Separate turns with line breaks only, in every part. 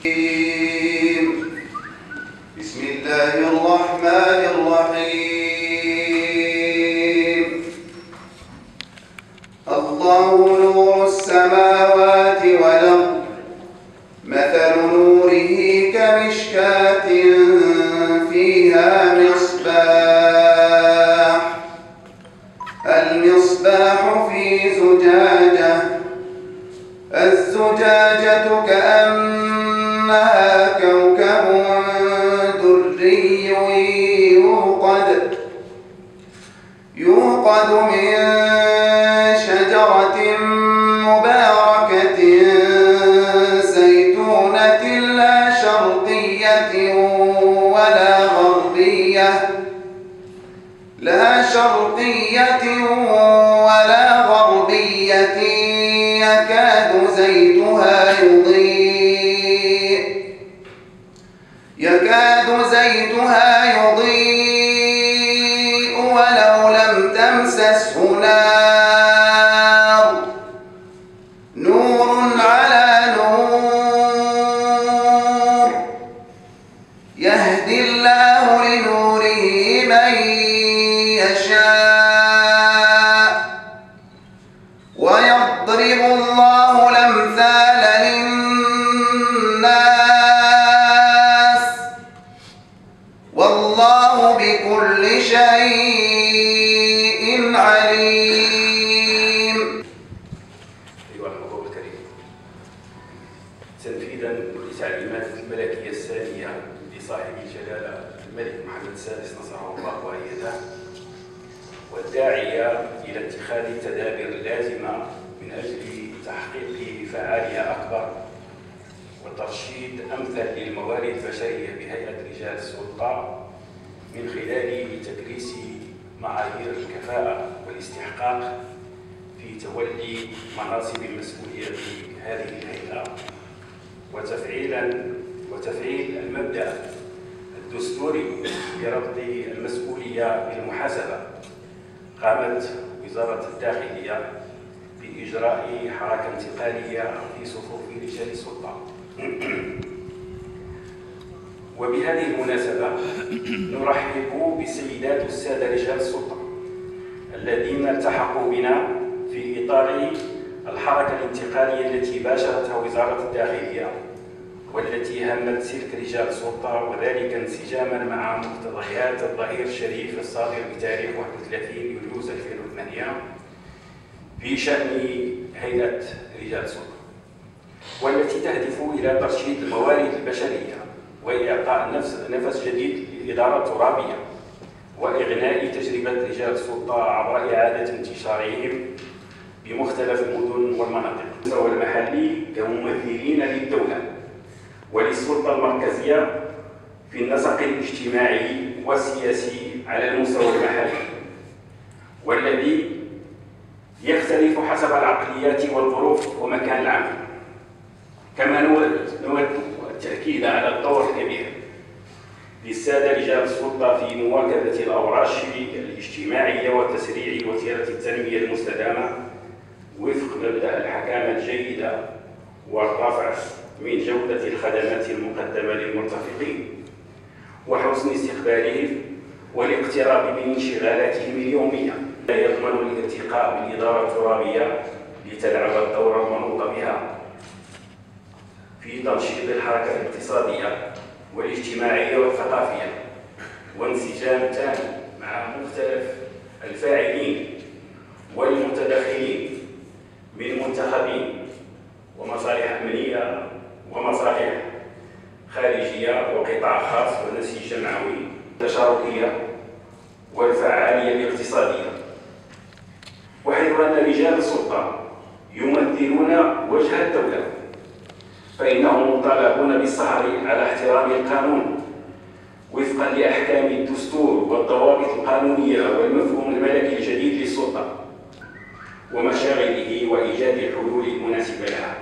بسم الله الرحمن الرحيم. الله نور السماوات والأرض، مثل نوره كمشكاة فيها مصباح، المصباح في زجاجة، الزجاجة كأنها كوكب دري يوقد من شجرة مباركة زيتونة لا شرقية ولا غربية يكاد زيتها يضيء ولو لم تمسسه نار، نور على نور، يهدي الله لنوره من يشاء، ويضرب الله الأمثال للناس، والله بكل شيء عليم.
أيها الحضور الكريم، تنفيذا لتعليمات الملكية الثانية لصاحب الجلالة الملك محمد السادس نصره الله وأيده، والداعية إلى اتخاذ التدابير اللازمة من أجل تحقيق فعالية أكبر وترشيد أمثل للموارد البشرية بهيئة رجال السلطة من خلال تكريس معايير الكفاءة والاستحقاق في تولي مناصب المسؤولية في هذه الهيئة، وتفعيل المبدأ الدستوري بربط المسؤولية بالمحاسبة. قامت وزارة الداخلية بإجراء حركة انتقالية في صفوف رجال السلطة. وبهذه المناسبة نرحب بالسيدات والسادة رجال السلطة الذين التحقوا بنا في إطار الحركة الانتقالية التي باشرتها وزارة الداخلية، والتي همت سلك رجال السلطة، وذلك انسجاما مع مقتضيات الظهير الشريف الصادر بتاريخ 31 يوليو 2008 في شأن هيئة رجال السلطة، والتي تهدف إلى ترشيد الموارد البشرية وإعطاء نفس جديد للإدارة الترابية، وإغناء تجربة رجال السلطة عبر إعادة انتشارهم بمختلف المدن والمناطق والمحلي كممثلين للدولة وللسلطة المركزية في النسق الاجتماعي والسياسي على المستوى المحلي، والذي يختلف حسب العقليات والظروف ومكان العمل. كما نود التأكيد على الدور الكبير للسادة رجال السلطة في مواكبة الأوراش الاجتماعية وتسريع وتيرة التنمية المستدامة وفق مبدأ الحكامة الجيدة والرفع من جودة الخدمات المقدمة للمرتفقين وحسن استقبالهم والاقتراب من انشغالاتهم اليومية. يضمن الارتقاء بالإدارة الترابية لتلعب الدور المنوط بها في تنشيط الحركة الاقتصادية والاجتماعية والثقافية، وانسجام تام مع مختلف الفاعلين والمتدخلين من منتخبين ومصالح أمنية ومصالح خارجية وقطاع خاص ونسيج جمعوي، التشاركية والفعالية الاقتصادية. وحيث أن رجال السلطة يمثلون وجه الدولة، فإنهم مطالبون بالسهر على احترام القانون وفقا لأحكام الدستور والضوابط القانونية والمفهوم الملكي الجديد للسلطة ومشاغله وإيجاد الحلول المناسبة لها.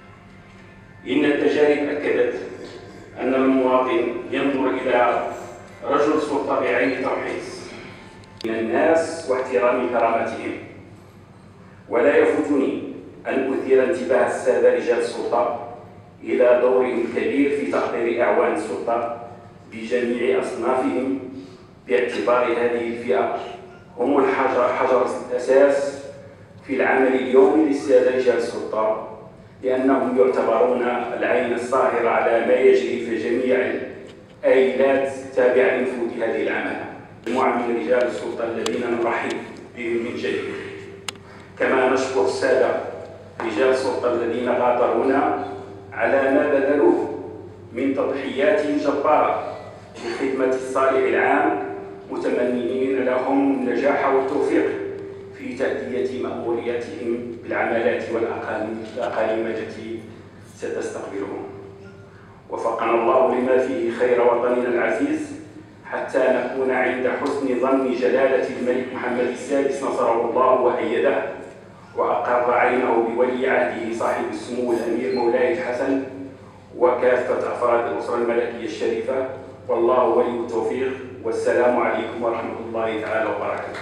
إن التجارب أكدت أن المواطن ينظر إلى رجل السلطة بعين التمحيص من الناس واحترام كرامتهم. ولا يفوتني أن أثير انتباه السادة رجال السلطة إلى دورهم الكبير في تحضير أعوان السلطة بجميع أصنافهم، باعتبار هذه الفئة هم حجر الأساس في العمل اليومي للسادة رجال السلطة، لأنهم يعتبرون العين الصاهرة على ما يجري في جميع الآيلات التابعة لنفوذ هذه العمل. مجموعة من رجال السلطة الذين نرحب بهم من جديد، كما نشكر السادة رجال السلطة الذين غادرونا على ما بذلوه من تضحيات جبارة لخدمة الصالح العام، متمنين لهم النجاح والتوفيق في تأدية مأمورياتهم بالعملات والأقاليم التي ستستقبلهم. وفقنا الله لما فيه خير وطننا العزيز، حتى نكون عند حسن ظن جلالة الملك محمد السادس نصره الله وأيده، وأقر عينه بولي عهده صاحب السمو الأمير مولاي الحسن وكافة أفراد الأسرة الملكية الشريفة، والله ولي التوفيق. والسلام عليكم ورحمة الله تعالى وبركاته.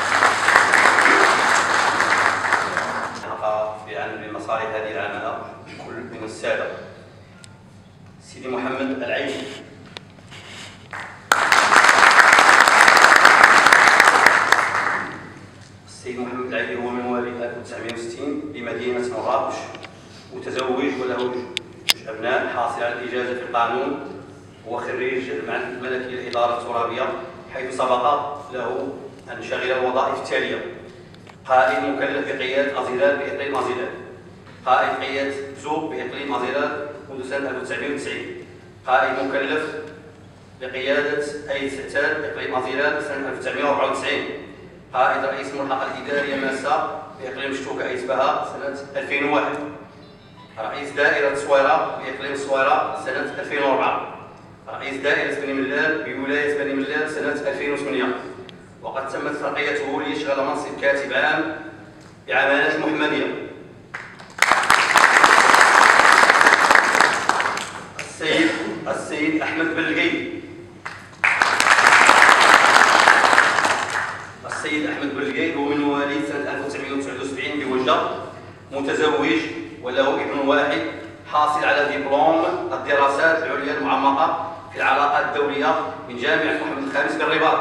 في عمل مصالح هذه العمالة كل من السادة سيدي محمد العيني. السيد محمد العيني هو من مواليد 1960 بمدينة مراكش، متزوج وله جوج أبناء، حاصل على الإجازة في القانون، هو خريج المعهد الملكي للإدارة الترابية، حيث سبق له أن شغل الوظائف التالية: قائد مكلف بقيادة أزيلال بإقليم أزيلال، قائد قيادة زوق بإقليم أزيلال منذ سنة 1990، قائد مكلف بقيادة أيد ستال بإقليم أزيلال سنة 1994، قائد رئيس الملحقة الإدارية ماسة بإقليم شتوكا أيتباها سنة 2001، رئيس دائرة صويرة بإقليم الصويرة سنة 2004، رئيس دائرة بني ملال بولاية بني ملال سنة 2008، وقد تمت ترقيته ليشغل منصب كاتب عام بعمالات المحمدية. السيد أحمد بلقي. السيد أحمد بلقي هو من مواليد سنة 1979 بوجدة، متزوج وله ابن واحد، حاصل على دبلوم الدراسات العليا المعمقة في العلاقات الدولية من جامعة محمد الخامس بالرباط.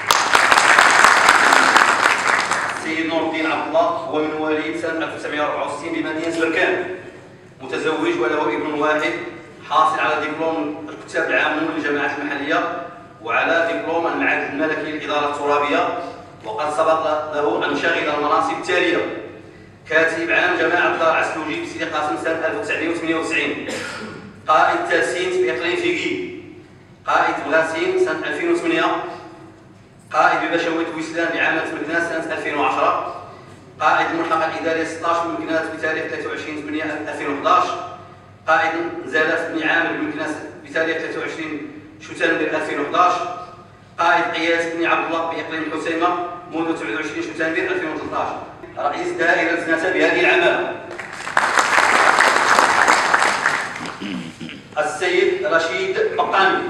السيد نور الدين عبد الله هو من مواليد سنة 1964 بمدينة بركان، متزوج وله ابن واحد، حاصل على دبلوم الكتاب العامون للجامعات المحلية وعلى دبلوم المعهد الملكي للإدارة الترابية، وقد سبق له أن شغل المناصب التالية: كاتب عام جماعة دار عسلوجي بسيدي قاسم سنة 1998، قائد تاسينت بإقليم فيكي، قائد بغاسين سنة 2008، قائد ببشوية ويسلان بعامة مكناس سنة 2010، قائد الملحقة الإدارية 16 بمكناس بتاريخ 23/8/2011، قائد نزالات بني عامر بمكناس بتاريخ 23 شتنبر 2011، قائد قياس بني عبد الله بإقليم الحسيمة منذ 29 شتنبر 2013، رئيس دائرة زناتة بهذه العمالة. السيد رشيد بقاني.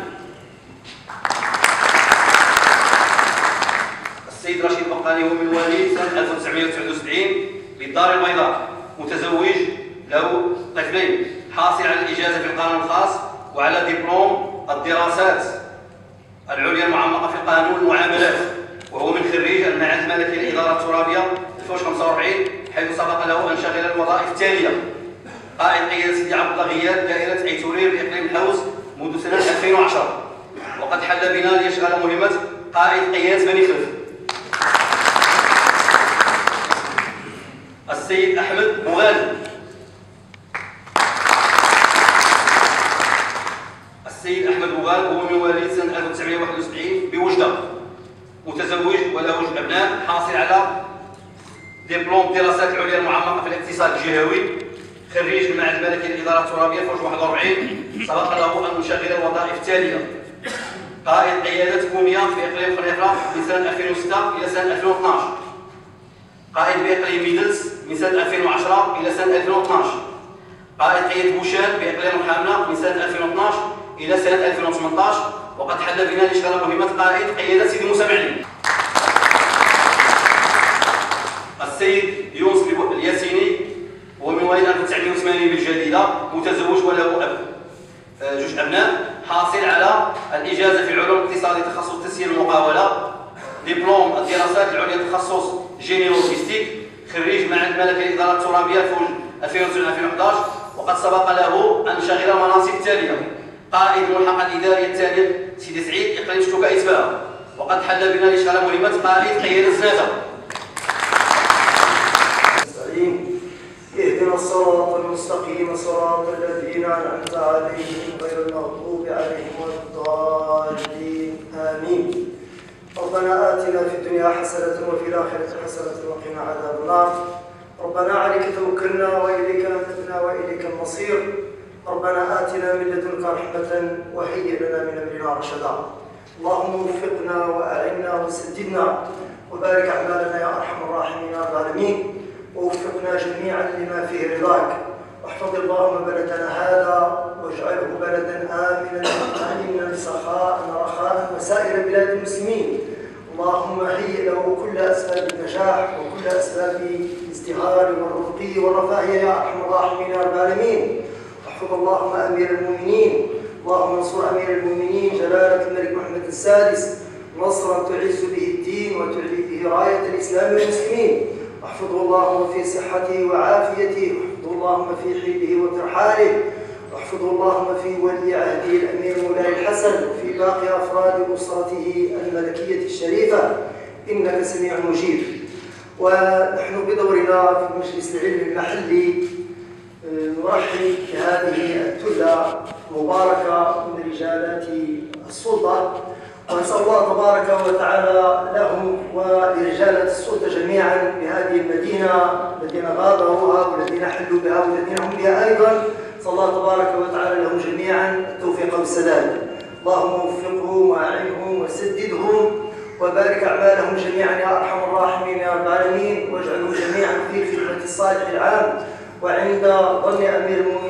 السيد رشيد بقاني هو من مواليد سنة 1979 بالدار البيضاء، متزوج له طفلين، حاصل على الإجازة في القانون الخاص وعلى دبلوم الدراسات العليا المعمقة في قانون المعاملات، وهو من خريج المعهد الملكي للإدارة الترابية 2045، حيث سبق له أن شغل الوظائف التالية: قائد قيادة سيدي عبد الله غياد دائرة عيتورير بإقليم الحوز منذ سنة 2010، وقد حل بنا ليشغل مهمة قائد قيادة بني خلف. السيد أحمد بوغالي. السيد أحمد بوغال هو من مواليد سنة 1971 بوجدة، متزوج وله جوج أبناء، حاصل على دبلوم الدراسات العليا المعمقة في الاقتصاد الجهوي، خريج المعهد الملكي للإدارة الترابية في 41، سبق له أن يشغل الوظائف التالية: قائد قيادة كوميا في إقليم خنيفرة من سنة 2006 إلى سنة 2012، قائد بإقليم ميدلس من سنة 2010 إلى سنة 2012، قائد قيادة بوشان بإقليم الحامنة من سنة 2012 إلى سنة 2018، وقد حل بنا ليشغل مهمة قائد قيادة سيدي موسى معلي. السيد يونس الياسيني هو من مواليد 1900 1982 بالجديدة، متزوج وله أب جوج أبناء، حاصل على الإجازة في العلوم الاقتصادية تخصص تسيير المقاولة، دبلوم الدراسات العليا تخصص جيني لوجيستيك، خريج معهد الملكي للإدارة الترابية 2011، وقد سبق له أن شغل المناصب التالية: قائد الملحقة الإدارية التالية سيدي سعيد إقليم شتوكا إسباب، وقد حل بنا لإشغال مهمة قائد قيادة الزناتة.
اهدنا الصراط المستقيم صراط الذين أنعمت عليهم غير المغضوب عليهم ولا الضالين آمين. ربنا آتنا في الدنيا حسنة وفي الآخرة حسنة وقنا عذاب النار. ربنا عليك توكلنا وإليك أنبنا وإليك المصير. ربنا آتنا من لدنك رحمة وهيئ لنا من أمرنا رشدا. اللهم وفقنا وأعنا وسددنا وبارك أعمالنا يا أرحم الراحمين يا العالمين، ووفقنا جميعا لما فيه رضاك. واحفظ اللهم بلدنا هذا واجعله بلدا آمنا مطمئنا سخاء رخاء وسائر بلاد المسلمين. اللهم هيئ له كل أسباب النجاح وكل أسباب الازدهار والرقي والرفاهية يا أرحم الراحمين يا العالمين. واحفظ اللهم أمير المؤمنين، اللهم انصر أمير المؤمنين جلالة الملك محمد السادس نصرا تعز به الدين وتعلي به راية الإسلام والمسلمين. واحفظه اللهم في صحته وعافيته، واحفظه اللهم في حيله وترحاله، واحفظه اللهم في ولي عهده الأمير مولاي الحسن وفي باقي أفراد أسرته الملكية الشريفة، إنك سميع مجيب. ونحن بدورنا في مجلس العلم المحلي نرحب بهذه الثلة المباركة من رجالات السلطة، ونسأل الله تبارك وتعالى لهم ولرجالة السلطة جميعا بهذه المدينة الذين غادروها والذين حلوا بها والذين هم بها أيضا، نسأل الله تبارك وتعالى لهم جميعا التوفيق والسداد. اللهم وفقهم وأعنهم وسددهم وبارك أعمالهم جميعا يا أرحم الراحمين يا رب العالمين، واجعلهم جميعا في خدمة الصالح العام وعند ظن أمير المؤمنين